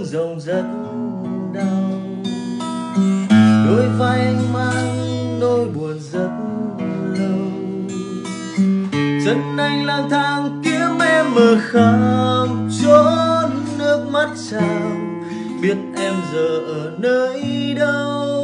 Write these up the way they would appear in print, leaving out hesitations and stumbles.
rồng rất đau. Đôi vai anh mang nỗi buồn rất lâu. Chân anh lang thang kiếm em ở khắp chốn nước mắt trào. Biết em giờ ở nơi đâu.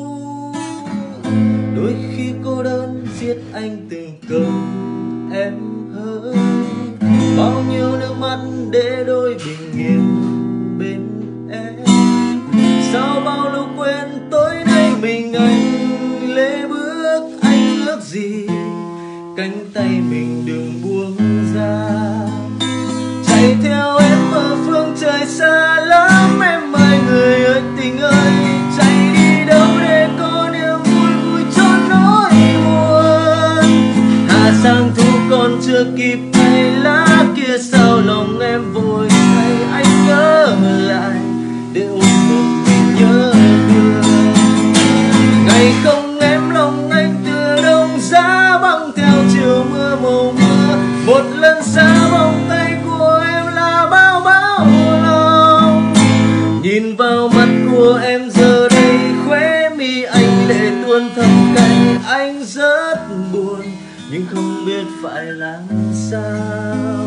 Đôi khi cô đơn giết anh từng câu em hỡi. Bao nhiêu nước mắt để đôi bình yên bên em. Sao bao lúc quên tối nay mình anh lê bước. Anh ước gì cánh tay mình đừng buông ra. Chạy theo em ở phương trời xa lắm. Em ơi người ơi tình ơi, chạy đi đâu để có niềm vui vui cho nỗi buồn. Hạ sang thu còn chưa kịp thay lá kia, sao lòng em vội thay. Anh nhớ lại để ôm một mình nhớ thương. Ngày không em lòng anh từ đông giá băng theo chiều mưa màu mưa. Một lần xa vòng tay của em là bao bão lòng. Nhìn vào mắt của em giờ đây khóe mi anh lệ tuôn thầm cay. Anh rất buồn nhưng không biết phải làm sao.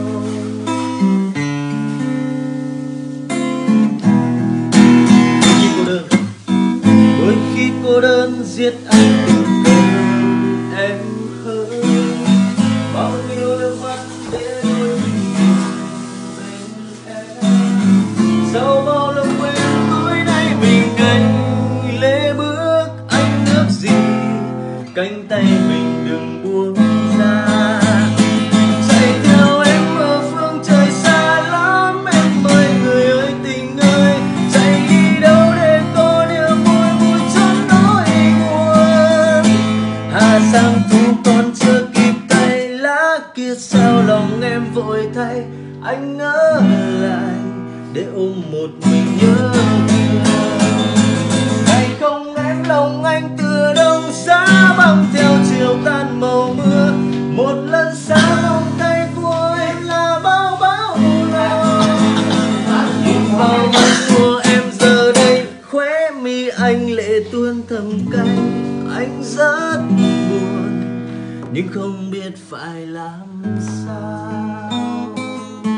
Đôi khi cô đơn giết anh từng câu em hỡi. Bao nhiêu nước mắt để đôi mình bên em. Sau bao lâu quên tối nay mình anh lê bước. Anh ước gì cánh tay mình đừng buông ra. Chạy theo em ở phương trời xa lắm. Em ơi người ơi tình ơi, chạy đi đâu để có niềm vui vui cho nỗi buồn. Hà sang thu còn chưa kịp tay lá kia, sao lòng em vội thay. Anh ngỡ lại để ôm một mình nhớ thương. Ngày không em lòng anh từ đông giá băng theo chiều tan màu mưa. Một lần xa vòng tay của em là bao bão lòng. Nhìn vào mắt của em giờ đây khóe mi anh lệ tuôn thầm cay. Anh rất buồn nhưng không biết phải làm sao.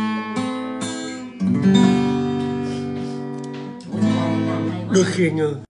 Đôi khi anh ơi,